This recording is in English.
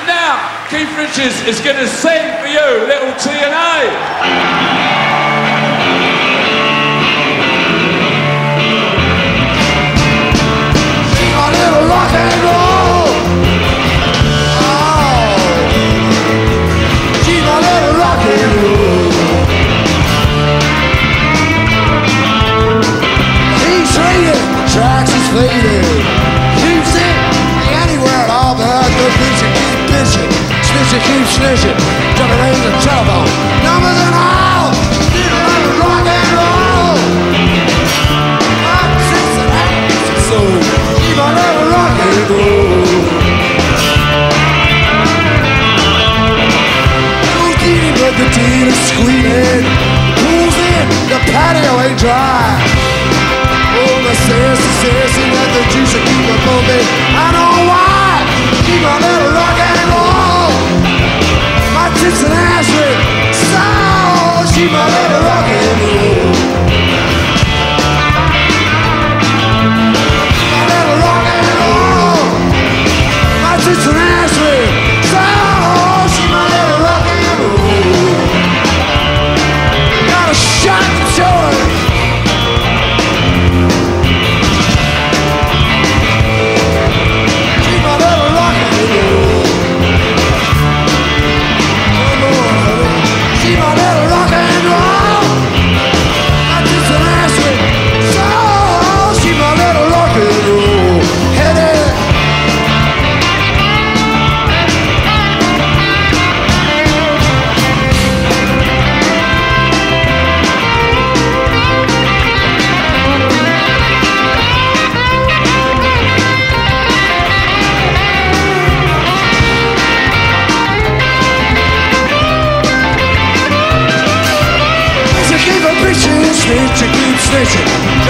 And now, Keith Richards is going to sing for you, Little TNA. Rock and roll. Oh, she's my little rock and roll. He's trading, tracks is faded. Keeps it anywhere at all, but the bitch keep bitching. Snitching keeps snitching. Jumping in the telephone. Numbers and all. She's my little rock and roll. I'm 6 and 8 so she's my little rock and roll. No teeny but the teen is squealing. Pulls in, the patio ain't dry. Oh, the sassy, let the juice keep it moving. I know why. Keep my little rock and roll. My tits and ass ring. So she's my little rock and roll. It's an ass ring, so she's my little rock and roll. Got a shot to joy. She's my little rock and roll. She's my little rock and roll. Got just an ass ring, so she's my little rock and roll. Headed. Snitching, keep snitching.